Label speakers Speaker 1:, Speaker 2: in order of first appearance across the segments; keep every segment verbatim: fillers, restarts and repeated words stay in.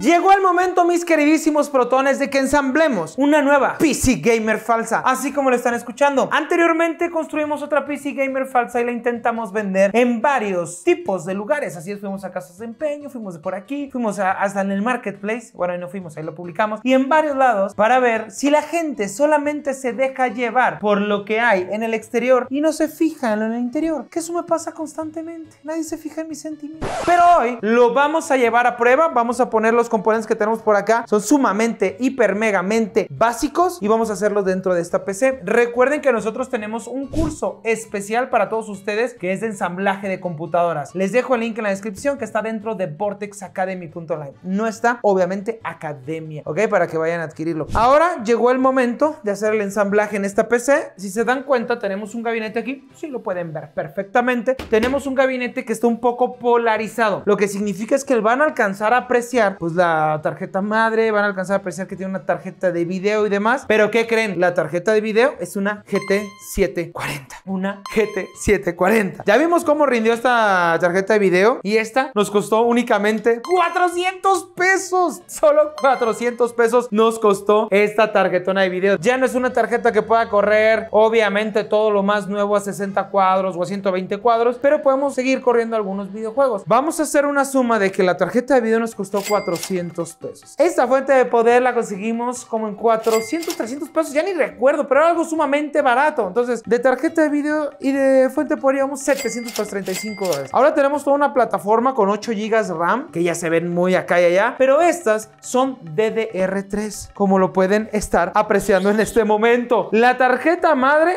Speaker 1: Llegó el momento, mis queridísimos protones, de que ensamblemos una nueva P C Gamer falsa, así como lo están escuchando. Anteriormente construimos otra P C Gamer falsa y la intentamos vender en varios tipos de lugares. Así es, fuimos a casas de empeño, fuimos de por aquí, fuimos a, hasta en el marketplace. Bueno, ahí no fuimos, ahí lo publicamos. Y en varios lados para ver si la gente solamente se deja llevar por lo que hay en el exterior y no se fija en lo en el interior. Que eso me pasa constantemente. Nadie se fija en mis sentimientos. Pero hoy lo vamos a llevar a prueba. Vamos a poner los componentes que tenemos por acá. Son sumamente, hiper, megamente básicos y vamos a hacerlos dentro de esta P C. Recuerden que nosotros tenemos un curso especial para todos ustedes que es de ensamblaje de computadoras. Les dejo el link en la descripción, que está dentro de vortex academy punto online. No está, obviamente, academia, ¿ok? Para que vayan a adquirirlo. Ahora llegó el momento de hacer el ensamblaje en esta P C. Si se dan cuenta, tenemos un gabinete aquí. Sí, lo pueden ver perfectamente. Tenemos un gabinete que está un poco polarizado, lo que significa es que van a alcanzar a apreciar pues la tarjeta madre, van a alcanzar a apreciar que tiene una tarjeta de video y demás. Pero ¿qué creen? La tarjeta de video es una G T setecientos cuarenta. Una G T setecientos cuarenta. Ya vimos cómo rindió esta tarjeta de video y esta nos costó únicamente cuatrocientos pesos. Solo cuatrocientos pesos nos costó esta tarjetona de video. Ya no es una tarjeta que pueda correr obviamente todo lo más nuevo a sesenta cuadros o a ciento veinte cuadros, pero podemos seguir corriendo algunos videojuegos. Vamos a hacer una suma de que la tarjeta de video nos costó cuatrocientos pesos. Esta fuente de poder la conseguimos como en cuatrocientos, trescientos pesos, ya ni recuerdo, pero era algo sumamente barato. Entonces, de tarjeta de video y de fuente de poder íbamos setecientos treinta y cinco dólares. Ahora tenemos toda una plataforma con ocho gigas de RAM, que ya se ven muy acá y allá, pero estas son D D R tres, como lo pueden estar apreciando en este momento. La tarjeta madre,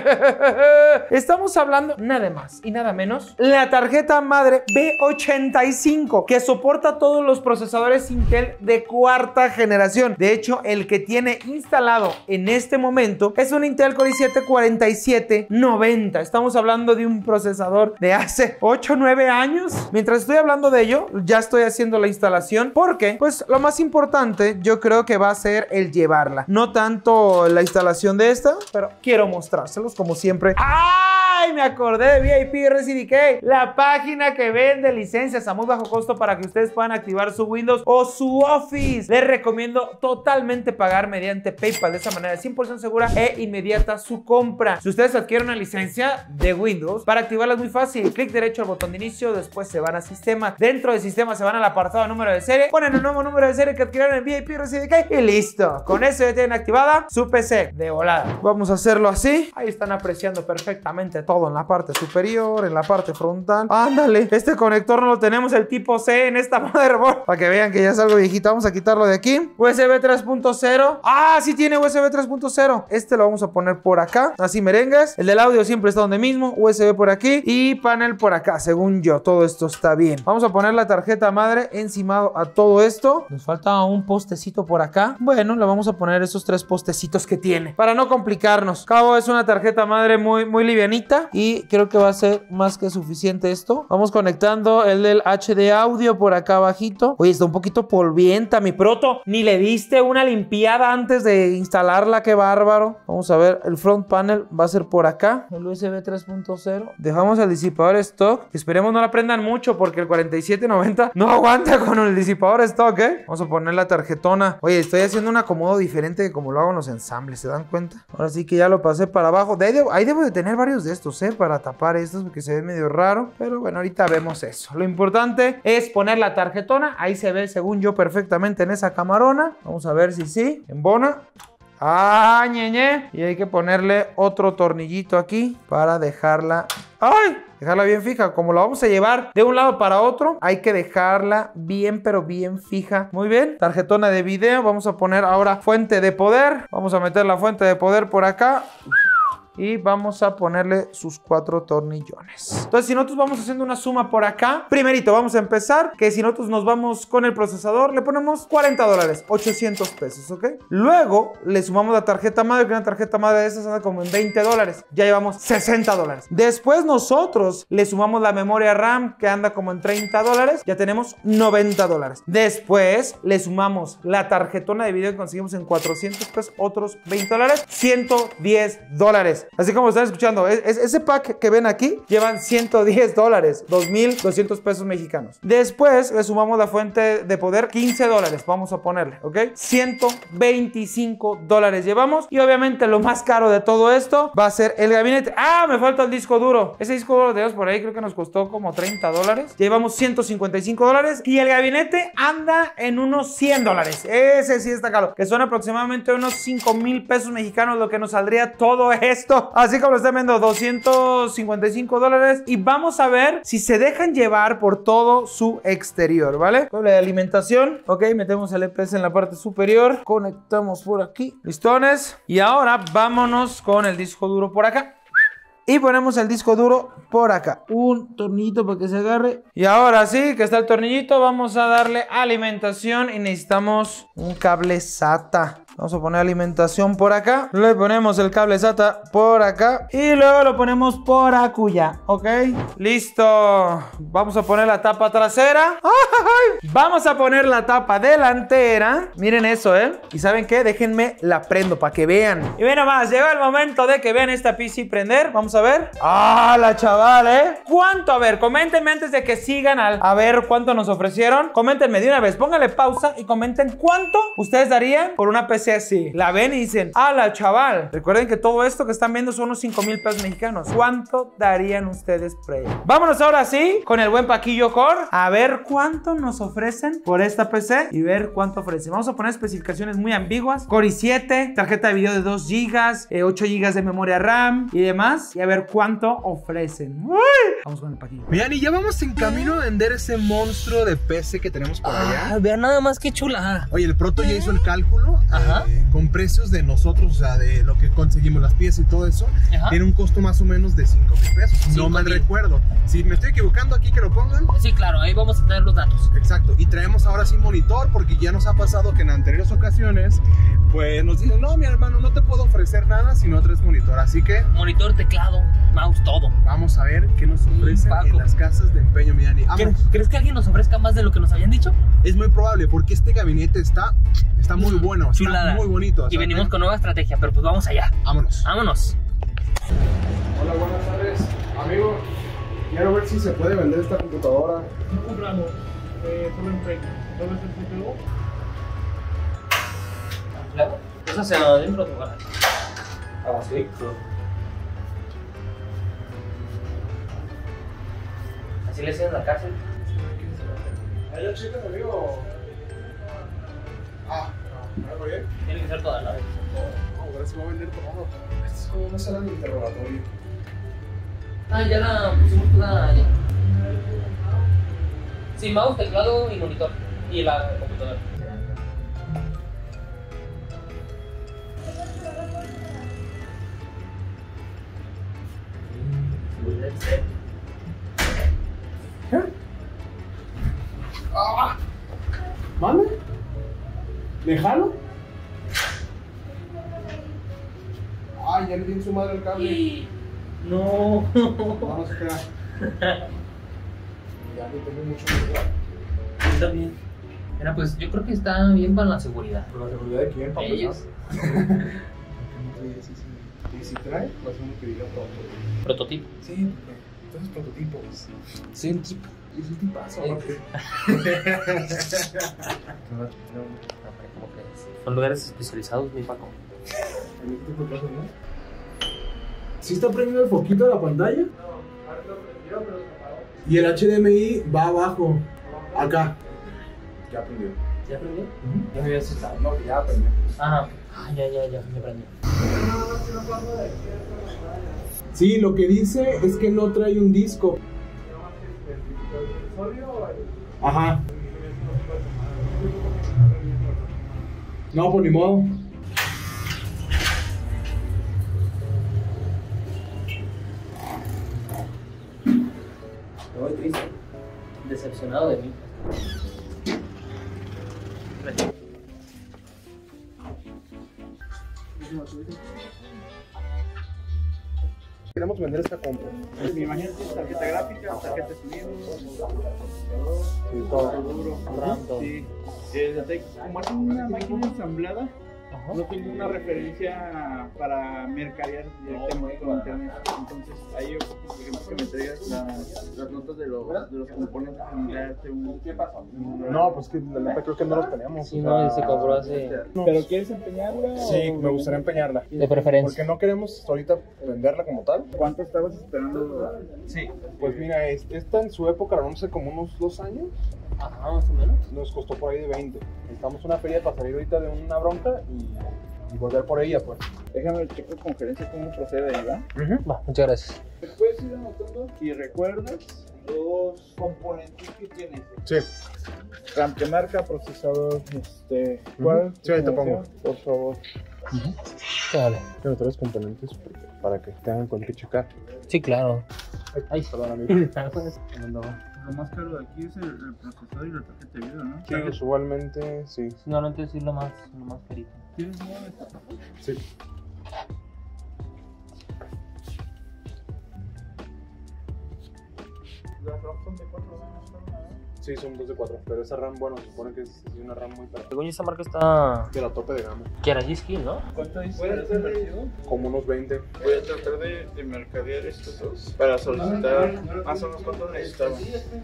Speaker 1: estamos hablando nada más y nada menos, la tarjeta madre B ochenta y cinco, que soporta todos los procesadores Intel de cuarta generación. De hecho, el que tiene instalado en este momento es un Intel Core i siete cuarenta y siete noventa. Estamos hablando de un procesador de hace ocho o nueve años. Mientras estoy hablando de ello, ya estoy haciendo la instalación, porque pues lo más importante yo creo que va a ser el llevarla, no tanto la instalación de esta, pero quiero mostrárselos como siempre. ¡Ay! Me acordé de V I P R C D K, la página que vende licencias a muy bajo costo para que ustedes puedan activar su Windows o su Office. Les recomiendo totalmente pagar mediante PayPal. De esa manera es cien por ciento segura e inmediata su compra. Si ustedes adquieren una licencia de Windows, para activarla es muy fácil. Clic derecho al botón de inicio, después se van a sistema. Dentro de sistema se van al apartado número de serie, ponen el nuevo número de serie que adquirieron en V I P R C D K y listo. Con eso ya tienen activada su P C de volada. Vamos a hacerlo así. Ahí están apreciando perfectamente todo en la parte superior, en la parte frontal. Ándale, este conector no lo tenemos el tipo C en esta motherboard, para que vean que ya es algo viejito. Vamos a quitarlo de aquí. U S B tres punto cero. Ah, sí tiene U S B tres punto cero. Este lo vamos a poner por acá, así merengues. El del audio siempre está donde mismo. U S B por aquí y panel por acá. Según yo, todo esto está bien. Vamos a poner la tarjeta madre encimado a todo esto. Nos falta un postecito por acá. Bueno, le vamos a poner esos tres postecitos que tiene, para no complicarnos. Cabo es una tarjeta madre muy, muy livianita y creo que va a ser más que suficiente esto. Vamos conectando el del H D audio por acá abajito. Oye, está un poquito polvienta mi proto. Ni le diste una limpiada antes de instalarla, qué bárbaro. Vamos a ver, el front panel va a ser por acá. El U S B tres punto cero. Dejamos el disipador stock. Esperemos no la prendan mucho porque el cuarenta y siete noventa no aguanta con el disipador stock, ¿eh? Vamos a poner la tarjetona. Oye, estoy haciendo un acomodo diferente de como lo hago en los ensambles, ¿se dan cuenta? Ahora sí que ya lo pasé para abajo. De ahí, debo, ahí debo de tener varios de estos, ¿eh? Para tapar estos porque se ve medio raro. Pero bueno, ahorita vemos eso. Lo importante es poner la tarjetona. Ahí se ve, según yo, perfectamente en esa camarona. Vamos a ver si sí. Embona. ¡Ah, ñeñe! Y hay que ponerle otro tornillito aquí para dejarla... ¡Ay! Dejarla bien fija. Como la vamos a llevar de un lado para otro, hay que dejarla bien, pero bien fija. Muy bien. Tarjetona de video. Vamos a poner ahora fuente de poder. Vamos a meter la fuente de poder por acá. Y vamos a ponerle sus cuatro tornillones. Entonces, si nosotros vamos haciendo una suma por acá, primerito vamos a empezar, que si nosotros nos vamos con el procesador, le ponemos cuarenta dólares, ochocientos pesos, ¿ok? Luego, le sumamos la tarjeta madre, que una tarjeta madre de esas anda como en veinte dólares. Ya llevamos sesenta dólares. Después, nosotros le sumamos la memoria RAM, que anda como en treinta dólares. Ya tenemos noventa dólares. Después, le sumamos la tarjetona de video que conseguimos en cuatrocientos pesos, otros veinte dólares, ciento diez dólares. dólares. Así como están escuchando, es, es, ese pack que ven aquí llevan ciento diez dólares, dos mil doscientos pesos mexicanos. Después le sumamos la fuente de poder, quince dólares, vamos a ponerle, ¿ok? ciento veinticinco dólares llevamos. Y obviamente lo más caro de todo esto va a ser el gabinete. Ah, me falta el disco duro. Ese disco duro lo tenemos por ahí, creo que nos costó como treinta dólares. Llevamos ciento cincuenta y cinco dólares. Y el gabinete anda en unos cien dólares. Ese sí está caro, que son aproximadamente unos cinco mil pesos mexicanos lo que nos saldría todo esto. Así como lo están viendo, doscientos cincuenta y cinco dólares. Y vamos a ver si se dejan llevar por todo su exterior, ¿vale? Doble de alimentación. Ok, metemos el E P S en la parte superior. Conectamos por aquí. Listones. Y ahora vámonos con el disco duro por acá. Y ponemos el disco duro por acá. Un tornillito para que se agarre. Y ahora sí, que está el tornillito, vamos a darle alimentación. Y necesitamos un cable SATA. Vamos a poner alimentación por acá. Le ponemos el cable SATA por acá. Y luego lo ponemos por acuya. ¿Ok? Listo. Vamos a poner la tapa trasera. ¡Ay! Vamos a poner la tapa delantera. Miren eso, ¿eh? ¿Y saben qué? Déjenme la prendo para que vean. Y ven nomás, llegó el momento de que vean esta P C prender. Vamos a ver. ¡Ah, la chaval, eh! ¿Cuánto? A ver, coméntenme antes de que sigan al, a ver cuánto nos ofrecieron. Coméntenme de una vez. Pónganle pausa y comenten cuánto ustedes darían por una P C así. La ven y dicen, ¡ala, chaval! Recuerden que todo esto que están viendo son unos cinco mil pesos mexicanos. ¿Cuánto darían ustedes por ella? Vámonos ahora sí con el buen Paquillo Core. A ver cuánto nos ofrecen por esta P C y ver cuánto ofrecen. Vamos a poner especificaciones muy ambiguas. Core i siete, tarjeta de video de dos gigas, eh, ocho gigas de memoria RAM y demás. Y a ver cuánto ofrecen. ¡Uy! Vamos con el Paquillo.
Speaker 2: Vean, y ya vamos en camino a vender ese monstruo de P C que tenemos por allá.
Speaker 3: Ah, vean nada más que chula.
Speaker 2: Oye, el Proto ya hizo el cálculo.
Speaker 3: Ajá.
Speaker 2: Eh, con precios de nosotros, o sea, de lo que conseguimos las piezas y todo eso. Ajá. Tiene un costo más o menos de cinco mil pesos. Si no mal recuerdo. Si me estoy equivocando aquí, que lo pongan.
Speaker 3: Sí, claro, ahí vamos a tener los datos.
Speaker 2: Exacto. Y traemos ahora sí monitor, porque ya nos ha pasado que en anteriores ocasiones, pues nos dicen, no, mi hermano, no te puedo ofrecer nada si no traes monitor. Así que
Speaker 3: monitor, teclado, mouse, todo.
Speaker 2: Vamos a ver qué nos ofrecen sí, en las casas de empeño, mi Dani.
Speaker 3: ¿Crees, ¿Crees que alguien nos ofrezca más de lo que nos habían dicho?
Speaker 2: Es muy probable, porque este gabinete está, está muy bueno,
Speaker 3: chulada,
Speaker 2: está muy bonito.
Speaker 3: Y venimos con nueva estrategia, pero pues vamos allá.
Speaker 2: Vámonos.
Speaker 3: Vámonos.
Speaker 2: Hola, buenas tardes. Amigo, quiero ver si se puede vender esta computadora.
Speaker 4: No compramos, eh, solo en Play. ¿Solo es el C P U?
Speaker 3: Claro. Eso hacia adentro de tu garaje. Ah, sí. Así le hacen en la cárcel.
Speaker 2: ¿Hay chicas, amigo? Ah, no, ¿algo bien?
Speaker 3: Tiene que ser toda la vez.
Speaker 2: No, ahora se va a vender todo. Esto es como una sala de interrogatorio.
Speaker 3: Ah, ya la pusimos toda allá. Sí, mouse, teclado y monitor. Y la computadora.
Speaker 2: ¿Qué? ¡Ah! ¿Mande? ¿Le jalo? Ay, ya le di en su madre el cable.
Speaker 3: No.
Speaker 2: Vamos a esperar. Ya que tengo mucho cuidado.
Speaker 3: Yo también. Mira, pues yo creo que está bien para la seguridad.
Speaker 2: ¿Para la seguridad de quién? ¿Para
Speaker 3: ellos?
Speaker 2: Y si trae, lo hacemos que diga pronto.
Speaker 3: Prototipo.
Speaker 2: Sí, entonces prototipos. Sí, un tipo. Y es un tipazo.
Speaker 3: Son lugares especializados, mi Paco.
Speaker 2: ¿En este tipo de cosas, no? ¿Sí está prendido el foquito de la pantalla?
Speaker 4: No, ahora lo prendió, pero se apagó.
Speaker 2: Y el H D M I va abajo. Acá. Ya aprendió.
Speaker 3: ¿Ya aprendió?
Speaker 2: Uh-huh.
Speaker 3: Ya me había asustado.
Speaker 2: No, que ya aprendió.
Speaker 3: Ajá. Ah, ya, ya, ya, me aprendió.
Speaker 2: Sí, lo que dice es que no trae un disco. Ajá. No, pues ni modo.
Speaker 3: Estoy triste. Decepcionado de mí.
Speaker 2: Queremos vender esta compra.
Speaker 4: Me imagino que es tarjeta gráfica, tarjeta de sonido,
Speaker 2: Sí, todo.
Speaker 4: seguro.
Speaker 3: RAM, todo.
Speaker 4: Sí. Eh, como es una máquina ensamblada,
Speaker 5: no tengo una referencia para mercadear directamente con internet. Entonces ahí yo, por ejemplo, que me traigas las, las notas de los, de los componentes para darte un... ¿Qué pasó?
Speaker 2: No, pues que la neta creo que no los tenemos.
Speaker 3: Sí,
Speaker 2: o
Speaker 3: no,
Speaker 2: sea,
Speaker 3: se compró hace...
Speaker 2: no.
Speaker 5: ¿Pero quieres empeñarla?
Speaker 2: Sí,
Speaker 5: o...
Speaker 2: me gustaría empeñarla.
Speaker 3: De preferencia.
Speaker 2: Porque no queremos ahorita venderla como tal.
Speaker 5: ¿Cuánto estabas esperando?
Speaker 2: Sí. Pues mira, es- esta en su época, no sé, como unos dos años,
Speaker 3: Ajá, más o menos.
Speaker 2: nos costó por ahí de veinte. Necesitamos una feria para salir ahorita de una bronca y, y volver por ella, pues.
Speaker 5: Déjame checar con gerencia cómo procede ahí, ¿va?
Speaker 3: Va, muchas gracias.
Speaker 5: ¿Puedes ir anotando si recuerdas los componentes que tienes?
Speaker 2: Sí.
Speaker 5: RAM, ¿qué marca? Procesador, este... ¿Cuál?
Speaker 2: Sí, ahí te pongo.
Speaker 5: Por favor.
Speaker 3: Vale.
Speaker 2: Tengo tres componentes porque- para que tengan con qué checar.
Speaker 3: Sí, claro.
Speaker 2: Ay, perdón, amigo.
Speaker 5: Lo más caro de aquí es el, el procesador y la tarjeta de video, ¿no?
Speaker 2: Sí, usualmente sí.
Speaker 3: Normalmente sí es lo más, lo más carito.
Speaker 5: ¿Tienes nueve?
Speaker 2: Sí.
Speaker 5: Las RAM son de cuatro años, ¿no?
Speaker 2: Sí, son dos de cuatro, pero esa RAM, bueno, se supone que es, es una RAM muy cara.
Speaker 3: Según yo, esta marca está...
Speaker 2: De la tope de gama.
Speaker 3: Que era G-Skill, ¿no?
Speaker 5: ¿Cuánto dices que has invertido?
Speaker 2: Como unos veinte.
Speaker 5: Voy a tratar de, de mercadear estos dos para solicitar más o menos cuánto necesitaba.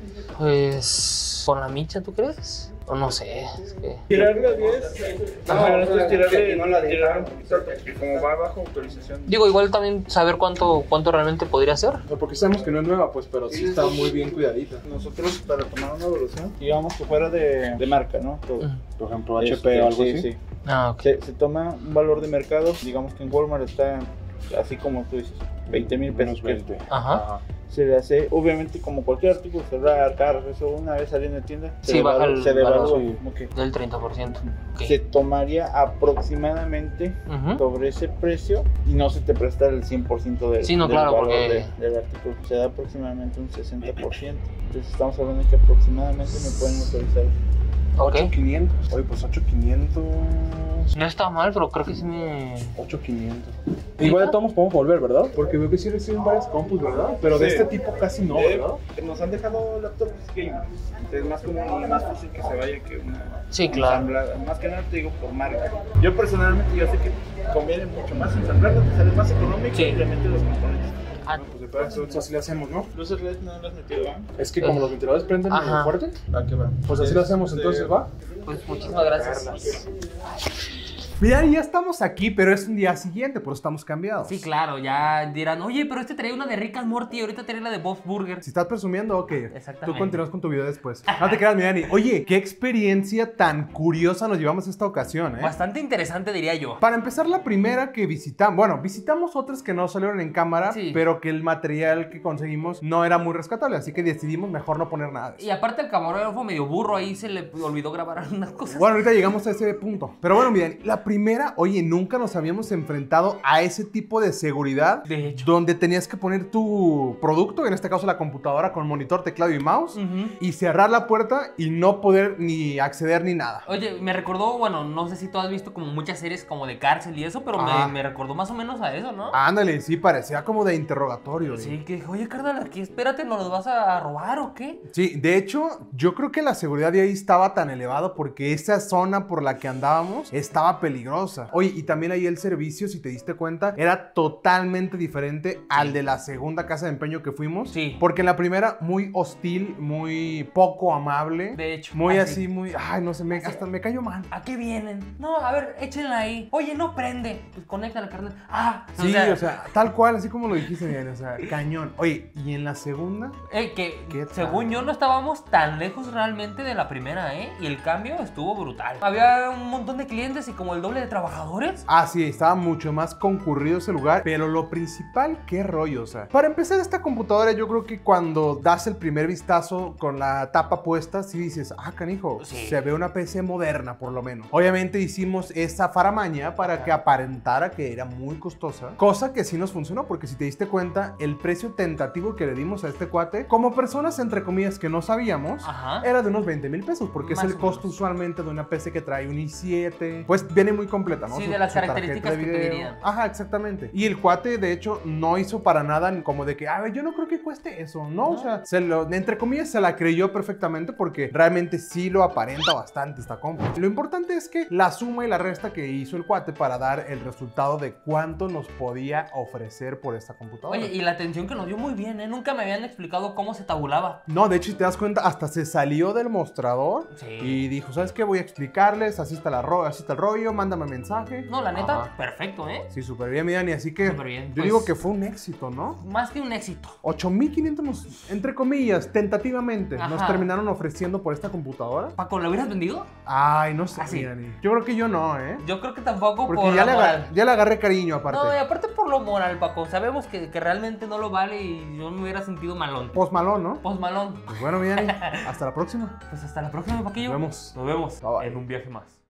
Speaker 3: Pues... ¿Con la micha, tú crees? O no sé, es que...
Speaker 5: Tirarle a diez. Ajá, esto es tirarle, no la tirarle un poquito, porque como va bajo autorización.
Speaker 3: Digo, igual también saber cuánto, cuánto realmente podría ser.
Speaker 2: No, porque sabemos que no es nueva, pues, pero sí está muy bien cuidadita.
Speaker 5: Nosotros para tomar una evaluación, digamos que fuera de, de marca, ¿no? Todo.
Speaker 3: Ujú.
Speaker 2: Por ejemplo, H P
Speaker 5: Este,
Speaker 2: o algo
Speaker 5: sí,
Speaker 2: así.
Speaker 5: sí.
Speaker 3: Ah, ok.
Speaker 5: Se, se toma un valor de mercado, digamos que en Walmart está así como tú dices, veinte mil pesos.
Speaker 2: Menos veinte.
Speaker 3: Ajá.
Speaker 5: Se le hace, obviamente, como cualquier artículo, celular, carros, eso una vez saliendo de tienda, se
Speaker 3: Sí,
Speaker 5: le
Speaker 3: baja
Speaker 5: evalúa-
Speaker 3: el
Speaker 5: se le
Speaker 3: valor,
Speaker 5: evalúa,
Speaker 2: sí.
Speaker 5: como que
Speaker 3: Del treinta por ciento. Ok.
Speaker 5: se tomaría aproximadamente
Speaker 3: Ujú.
Speaker 5: sobre ese precio y no se te presta el cien por ciento del,
Speaker 3: Sí, no,
Speaker 5: del
Speaker 3: claro,
Speaker 5: valor
Speaker 3: porque-
Speaker 5: de- del artículo, se da aproximadamente un sesenta por ciento. Entonces estamos hablando de que aproximadamente me pueden autorizar.
Speaker 3: Ok.
Speaker 2: ocho quinientos. Oye, pues ocho quinientos.
Speaker 3: No está mal, pero creo que sí me...
Speaker 2: ocho quinientos. Igual de todos podemos volver, ¿verdad? Porque veo que sí reciben varias compus, ¿verdad? Pero de
Speaker 5: Sí.
Speaker 2: este tipo casi no,
Speaker 5: Eh,
Speaker 2: ¿verdad?
Speaker 5: Nos han dejado laptops gamers. Es más común y más fácil que se vaya que una
Speaker 3: Sí, claro.
Speaker 5: ensamblada. Más que nada te digo por marca. Yo personalmente yo sé que conviene mucho más ensamblarlo, te sale más económico
Speaker 3: Sí.
Speaker 5: y le metes los componentes.
Speaker 3: Ah,
Speaker 2: Pues de pedo, eso así le hacemos, ¿no?
Speaker 5: Luces L E D no las has metido, ¿va?
Speaker 2: Es que como los ventiladores prenden
Speaker 3: Ajá.
Speaker 2: muy fuerte,
Speaker 5: ¿A qué va?
Speaker 2: pues así lo hacemos entonces, ¿va?
Speaker 3: pues muchísimas gracias.
Speaker 1: Mira, ya estamos aquí, pero es un día siguiente, por eso estamos cambiados.
Speaker 3: Sí, claro, ya dirán, oye, pero este traía una de Rick and Morty y ahorita trae la de Bob's Burger.
Speaker 1: Si estás presumiendo, ok.
Speaker 3: Exactamente.
Speaker 1: Tú continúas con tu video después. No te creas, mi Dani. Oye, qué experiencia tan curiosa nos llevamos esta ocasión, ¿eh?
Speaker 3: Bastante interesante, diría yo.
Speaker 1: Para empezar, la primera que visitamos, bueno, visitamos otras que no salieron en cámara,
Speaker 3: Sí.
Speaker 1: pero que el material que conseguimos no era muy rescatable, así que decidimos mejor no poner nada de eso.
Speaker 3: Y aparte el camarógrafo medio burro, ahí se le olvidó grabar algunas cosas.
Speaker 1: Bueno, ahorita llegamos a ese punto. Pero bueno, miren, la primera, oye, nunca nos habíamos enfrentado a ese tipo de seguridad.
Speaker 3: De hecho.
Speaker 1: Donde tenías que poner tu producto, en este caso la computadora con monitor, teclado y mouse,
Speaker 3: Ujú.
Speaker 1: y cerrar la puerta y no poder ni acceder ni nada.
Speaker 3: Oye, me recordó, bueno, no sé si tú has visto como muchas series como de cárcel y eso, pero
Speaker 1: Ah.
Speaker 3: me, me recordó más o menos a eso, ¿no?
Speaker 1: Ándale, sí, parecía como de interrogatorio.
Speaker 3: Sí,
Speaker 1: ¿eh?
Speaker 3: que dije, oye, carnal, aquí espérate, ¿nos los vas a robar o qué?
Speaker 1: Sí, de hecho, yo creo que la seguridad de ahí estaba tan elevada porque esa zona por la que andábamos estaba peligrosa. Oye, y también ahí el servicio, si te diste cuenta, era totalmente diferente al de la segunda casa de empeño que fuimos.
Speaker 3: Sí.
Speaker 1: Porque en la primera, muy hostil, muy poco amable.
Speaker 3: De hecho.
Speaker 1: Muy así, muy... Ay, no sé, me, hasta me cayó mal.
Speaker 3: ¿A qué vienen? No, a ver, échenla ahí. Oye, no prende. Pues conecta la carnal. Ah,
Speaker 1: Sí, o sea, tal cual, así como lo dijiste, Miguel, o sea, cañón. Oye, ¿y en la segunda?
Speaker 3: eh, que
Speaker 1: ¿Qué tal?
Speaker 3: según yo no estábamos tan lejos realmente de la primera, ¿eh? Y el cambio estuvo brutal. Había un montón de clientes y como el doble de trabajadores.
Speaker 1: Ah, sí, estaba mucho más concurrido ese lugar, pero lo principal, qué rollo, o sea. Para empezar, esta computadora, yo creo que cuando das el primer vistazo con la tapa puesta, sí dices, ah, canijo,
Speaker 3: Sí.
Speaker 1: se ve una P C moderna, por lo menos. Obviamente hicimos esa faramaña para que aparentara que era muy costosa, cosa que sí nos funcionó, porque si te diste cuenta, el precio tentativo que le dimos a este cuate, como personas, entre comillas, que no sabíamos,
Speaker 3: Ajá.
Speaker 1: era de unos veinte mil pesos, porque
Speaker 3: Más
Speaker 1: es el
Speaker 3: o
Speaker 1: costo
Speaker 3: menos.
Speaker 1: usualmente de una P C que trae un i siete. Pues viene
Speaker 2: viene muy completa, ¿no?
Speaker 3: Sí,
Speaker 2: Su-
Speaker 3: de las
Speaker 2: su tarjeta
Speaker 3: características
Speaker 2: de
Speaker 3: que te
Speaker 2: video.
Speaker 3: dirían.
Speaker 2: Ajá, exactamente. Y el cuate, de hecho, no hizo para nada como de que, a ver, yo no creo que cueste eso, ¿no?
Speaker 3: No.
Speaker 2: O sea, se lo, entre comillas, se la creyó perfectamente porque realmente sí lo aparenta bastante esta compra. Lo importante es que la suma y la resta que hizo el cuate para dar el resultado de cuánto nos podía ofrecer por esta computadora.
Speaker 3: Oye, y la atención que nos dio muy bien, ¿eh? Nunca me habían explicado cómo se tabulaba.
Speaker 2: No, de hecho, si te das cuenta, hasta se salió del mostrador
Speaker 3: Sí.
Speaker 2: y dijo, ¿sabes qué? Voy a explicarles, así está, la ro así está el rollo, mándame mensaje.
Speaker 3: No, la neta,
Speaker 2: Ajá.
Speaker 3: perfecto, ¿eh?
Speaker 2: Sí, súper bien, mi Dani, así que
Speaker 3: Súper bien,
Speaker 2: yo
Speaker 3: pues-
Speaker 2: digo que fue un éxito, ¿no?
Speaker 3: Más que un éxito.
Speaker 2: ocho mil quinientos, nos- entre comillas, tentativamente, nos
Speaker 3: Ajá.
Speaker 2: terminaron ofreciendo por esta computadora.
Speaker 3: Paco, ¿lo hubieras vendido?
Speaker 2: Ay, no sé,
Speaker 3: Ah, sí.
Speaker 2: mi Dani. Yo creo que yo no, ¿eh?
Speaker 3: Yo creo que tampoco
Speaker 2: Porque
Speaker 3: por
Speaker 2: ya
Speaker 3: la
Speaker 2: le,
Speaker 3: moral.
Speaker 2: aga- ya le agarré cariño aparte.
Speaker 3: No, y aparte por lo moral, Paco. Sabemos que, que realmente no lo vale y yo me hubiera sentido malón.
Speaker 2: Post malón, ¿no?
Speaker 3: Post malón.
Speaker 2: Pues bueno, mi Dani, hasta la próxima.
Speaker 3: Pues hasta la próxima, Paquillo.
Speaker 2: Nos vemos.
Speaker 3: Nos vemos
Speaker 2: Bye, bye.
Speaker 3: en un viaje más.